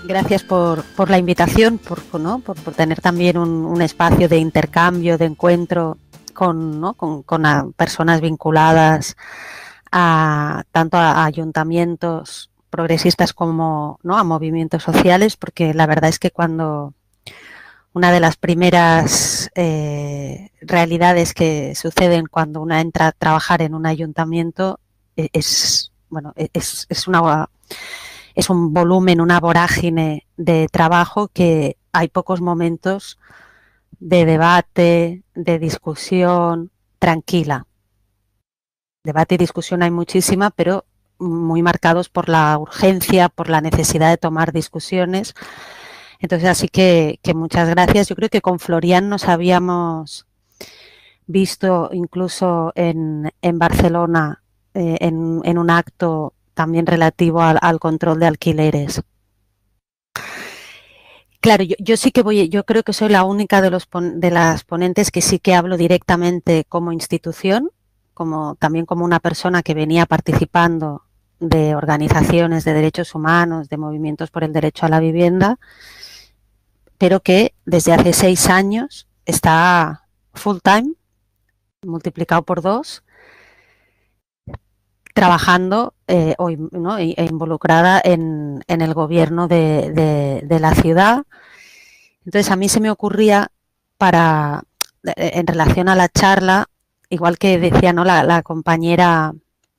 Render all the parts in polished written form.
Gracias por la invitación, por tener también un espacio de intercambio, de encuentro con personas vinculadas tanto a ayuntamientos progresistas como, ¿no?, a movimientos sociales, porque la verdad es que cuando una de las primeras realidades que suceden cuando una entra a trabajar en un ayuntamiento es un volumen, una vorágine de trabajo que hay pocos momentos de debate, de discusión tranquila. Debate y discusión hay muchísima, pero muy marcados por la urgencia, por la necesidad de tomar discusiones. Entonces, así que muchas gracias. Yo creo que con Florian nos habíamos visto incluso en Barcelona en un acto también relativo al control de alquileres. Claro, yo sí que yo creo que soy la única de las ponentes que sí que hablo directamente como institución, también como una persona que venía participando de organizaciones de derechos humanos, de movimientos por el derecho a la vivienda, pero que desde hace 6 años está full time, multiplicado por 2, trabajando ¿no?, e involucrada en el gobierno de la ciudad. Entonces a mí se me ocurría en relación a la charla, igual que decía, ¿no?, la compañera,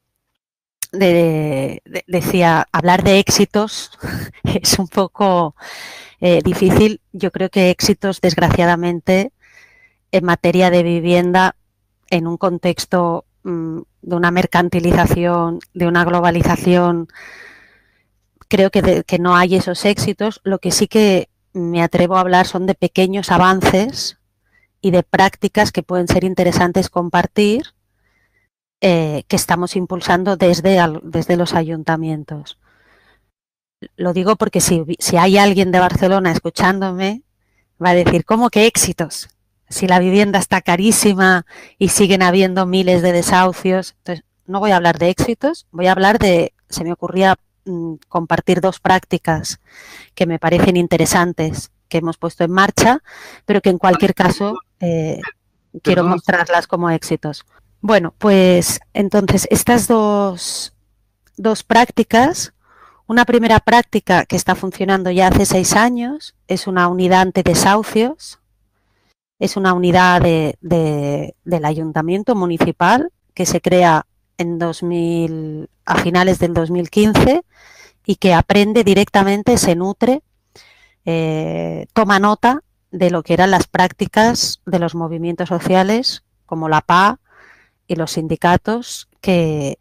decía, hablar de éxitos es un poco difícil. Yo creo que éxitos, desgraciadamente, en materia de vivienda, en un contexto de una mercantilización, de una globalización, creo que no hay esos éxitos. Lo que sí que me atrevo a hablar son de pequeños avances y de prácticas que pueden ser interesantes compartir, que estamos impulsando desde los ayuntamientos. Lo digo porque si hay alguien de Barcelona escuchándome, va a decir, ¿cómo que éxitos? Si la vivienda está carísima y siguen habiendo miles de desahucios. Entonces, no voy a hablar de éxitos, voy a hablar se me ocurría compartir 2 prácticas que me parecen interesantes, que hemos puesto en marcha, pero que en cualquier caso quiero mostrarlas como éxitos. Bueno, pues entonces estas dos prácticas. Una primera práctica que está funcionando ya hace 6 años es una unidad antidesahucios. Es una unidad del ayuntamiento municipal que se crea a finales del 2015 y que aprende directamente, se nutre, toma nota de lo que eran las prácticas de los movimientos sociales como la PA y los sindicatos que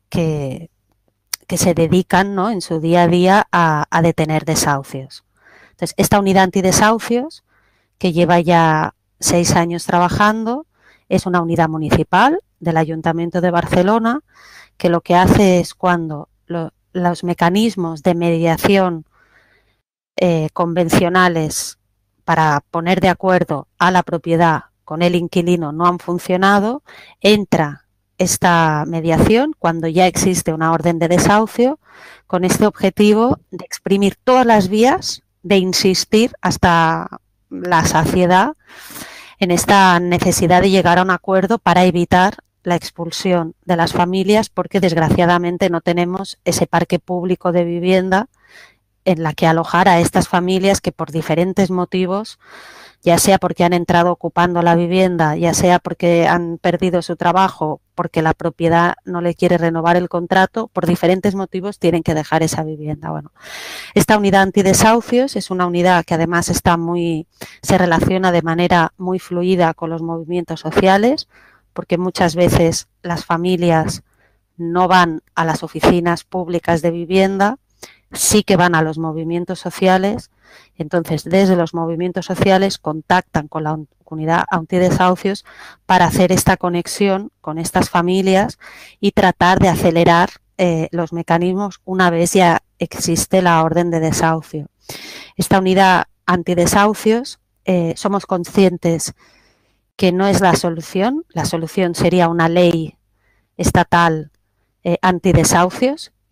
se dedican, ¿no?, en su día a día a detener desahucios. Entonces, esta unidad antidesahucios, que lleva ya 6 años trabajando, es una unidad municipal del Ayuntamiento de Barcelona, que lo que hace es cuando los mecanismos de mediación convencionales para poner de acuerdo a la propiedad con el inquilino no han funcionado, entra esta mediación cuando ya existe una orden de desahucio, con este objetivo de exprimir todas las vías, de insistir hasta la saciedad en esta necesidad de llegar a un acuerdo para evitar la expulsión de las familias, porque desgraciadamente no tenemos ese parque público de vivienda en la que alojar a estas familias que por diferentes motivos, ya sea porque han entrado ocupando la vivienda, ya sea porque han perdido su trabajo, porque la propiedad no le quiere renovar el contrato, por diferentes motivos tienen que dejar esa vivienda. Bueno, esta unidad antidesahucios es una unidad que además se relaciona de manera muy fluida con los movimientos sociales, porque muchas veces las familias no van a las oficinas públicas de vivienda, sí que van a los movimientos sociales. Entonces, desde los movimientos sociales contactan con la unidad antidesahucios para hacer esta conexión con estas familias y tratar de acelerar los mecanismos una vez ya existe la orden de desahucio. Esta unidad antidesahucios, somos conscientes que no es la solución sería una ley estatal antidesahucios,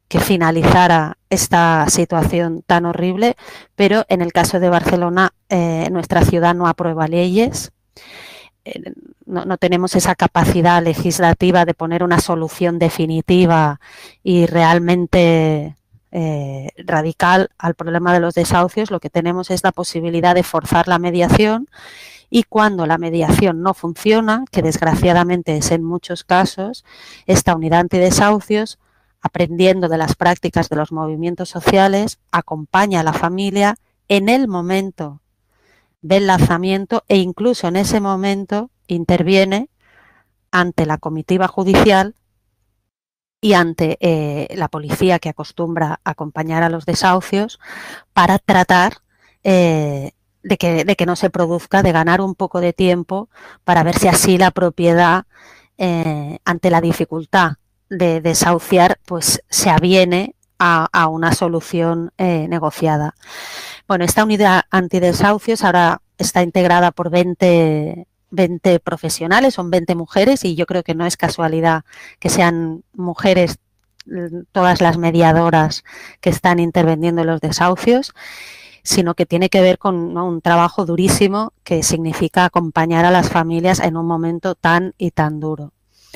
que finalizara esta situación tan horrible, pero en el caso de Barcelona, nuestra ciudad no aprueba leyes, no tenemos esa capacidad legislativa de poner una solución definitiva y realmente radical al problema de los desahucios. Lo que tenemos es la posibilidad de forzar la mediación, y cuando la mediación no funciona, que desgraciadamente es en muchos casos, esta unidad antidesahucios, aprendiendo de las prácticas de los movimientos sociales, acompaña a la familia en el momento del lanzamiento e incluso en ese momento interviene ante la comitiva judicial y ante la policía, que acostumbra a acompañar a los desahucios, para tratar de que no se produzca, de ganar un poco de tiempo para ver si así la propiedad, ante la dificultad de desahuciar, pues se aviene a una solución negociada. Bueno, esta unidad antidesahucios ahora está integrada por 20 profesionales, son 20 mujeres, y yo creo que no es casualidad que sean mujeres todas las mediadoras que están interviniendo en los desahucios, sino que tiene que ver con, ¿no?, un trabajo durísimo que significa acompañar a las familias en un momento tan y tan duro.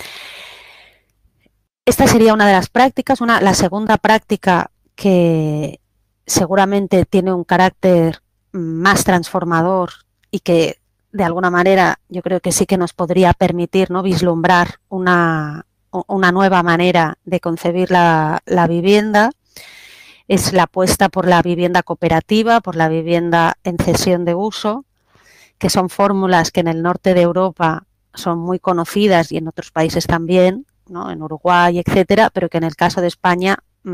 Esta sería una de las prácticas. La segunda práctica, que seguramente tiene un carácter más transformador y que de alguna manera yo creo que sí que nos podría permitir, ¿no?, vislumbrar una nueva manera de concebir la vivienda, es la apuesta por la vivienda cooperativa, por la vivienda en cesión de uso, que son fórmulas que en el norte de Europa son muy conocidas y en otros países también, ¿no?, en Uruguay, etcétera, pero que en el caso de España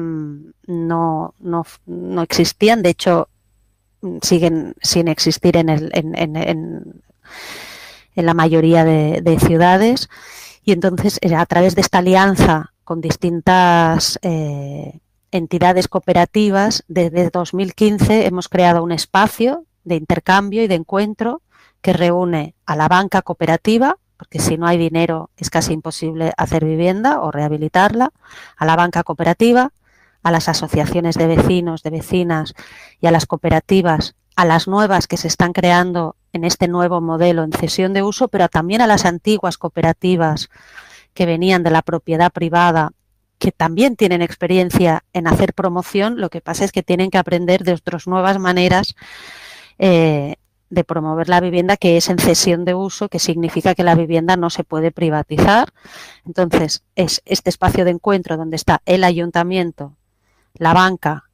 no existían. De hecho, siguen sin existir en la mayoría de ciudades, y entonces a través de esta alianza con distintas entidades cooperativas, desde 2015 hemos creado un espacio de intercambio y de encuentro que reúne a la banca cooperativa, porque si no hay dinero es casi imposible hacer vivienda o rehabilitarla, a la banca cooperativa, a las asociaciones de vecinos, de vecinas y a las cooperativas, a las nuevas que se están creando en este nuevo modelo en cesión de uso, pero también a las antiguas cooperativas que venían de la propiedad privada, que también tienen experiencia en hacer promoción. Lo que pasa es que tienen que aprender de otras nuevas maneras de promover la vivienda, que es en cesión de uso, que significa que la vivienda no se puede privatizar. Entonces, es este espacio de encuentro donde está el ayuntamiento, la banca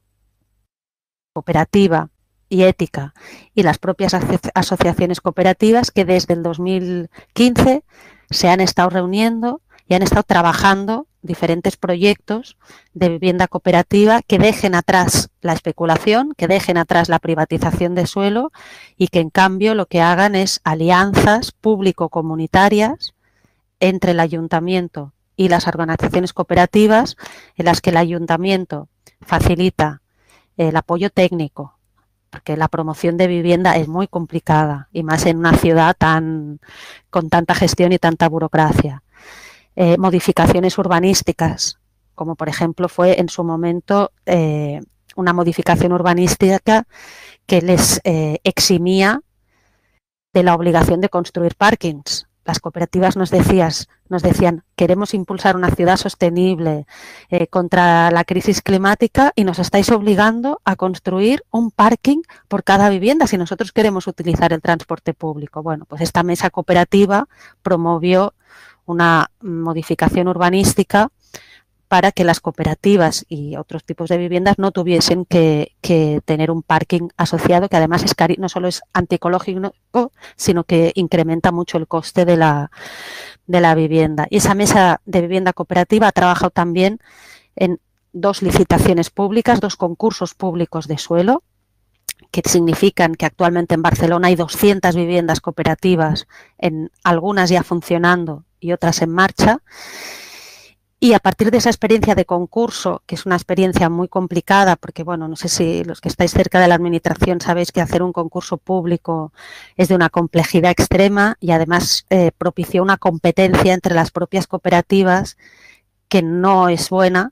cooperativa y ética y las propias asociaciones cooperativas, que desde el 2015 se han estado reuniendo y han estado trabajando diferentes proyectos de vivienda cooperativa que dejen atrás la especulación, que dejen atrás la privatización de suelo, y que en cambio lo que hagan es alianzas público-comunitarias entre el ayuntamiento y las organizaciones cooperativas, en las que el ayuntamiento facilita el apoyo técnico, porque la promoción de vivienda es muy complicada, y más en una ciudad con tanta gestión y tanta burocracia. Modificaciones urbanísticas, como por ejemplo fue en su momento una modificación urbanística que les eximía de la obligación de construir parkings. Las cooperativas nos decían, queremos impulsar una ciudad sostenible contra la crisis climática, y nos estáis obligando a construir un parking por cada vivienda si nosotros queremos utilizar el transporte público. Bueno, pues esta mesa cooperativa promovió una modificación urbanística para que las cooperativas y otros tipos de viviendas no tuviesen que tener un parking asociado, que además no solo es antiecológico, sino que incrementa mucho el coste de la vivienda. Y esa mesa de vivienda cooperativa ha trabajado también en 2 licitaciones públicas, 2 concursos públicos de suelo, que significan que actualmente en Barcelona hay 200 viviendas cooperativas, en algunas ya funcionando y otras en marcha. Y a partir de esa experiencia de concurso, que es una experiencia muy complicada, porque bueno, no sé si los que estáis cerca de la administración sabéis que hacer un concurso público es de una complejidad extrema, y además propició una competencia entre las propias cooperativas que no es buena,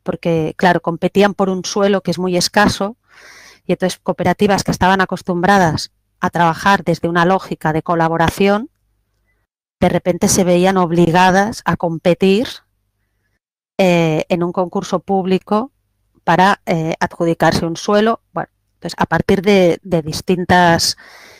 porque, claro, competían por un suelo que es muy escaso y entonces cooperativas que estaban acostumbradas a trabajar desde una lógica de colaboración, de repente se veían obligadas a competir en un concurso público para adjudicarse un suelo. Bueno, entonces a partir de distintas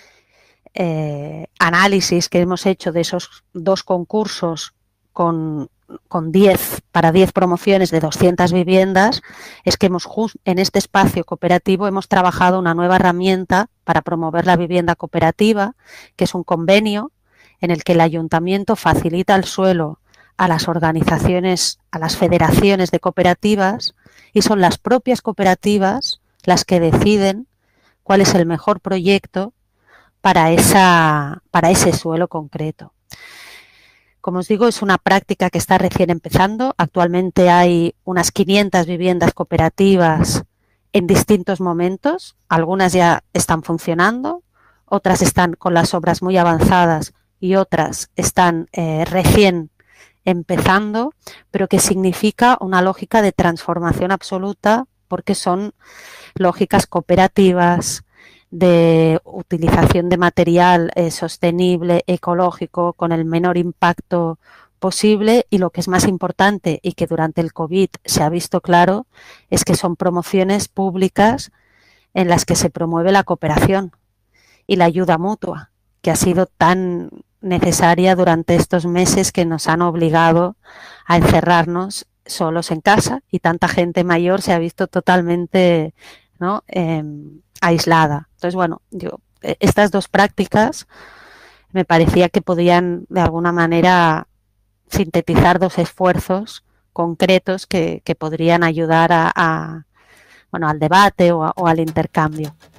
análisis que hemos hecho de esos dos concursos con 10 para 10 promociones de 200 viviendas, es que en este espacio cooperativo hemos trabajado una nueva herramienta para promover la vivienda cooperativa, que es un convenio en el que el ayuntamiento facilita el suelo a las organizaciones, a las federaciones de cooperativas, y son las propias cooperativas las que deciden cuál es el mejor proyecto para ese suelo concreto. Como os digo, es una práctica que está recién empezando. Actualmente hay unas 500 viviendas cooperativas en distintos momentos. Algunas ya están funcionando, otras están con las obras muy avanzadas y otras están recién empezando, pero que significa una lógica de transformación absoluta porque son lógicas cooperativas, de utilización de material sostenible, ecológico, con el menor impacto posible, y lo que es más importante y que durante el COVID se ha visto claro es que son promociones públicas en las que se promueve la cooperación y la ayuda mutua, que ha sido tan necesaria durante estos meses que nos han obligado a encerrarnos solos en casa y tanta gente mayor se ha visto totalmente, ¿no?, aislada. Entonces, bueno, estas dos prácticas me parecía que podían de alguna manera sintetizar dos esfuerzos concretos que podrían ayudar bueno, al debate o al intercambio.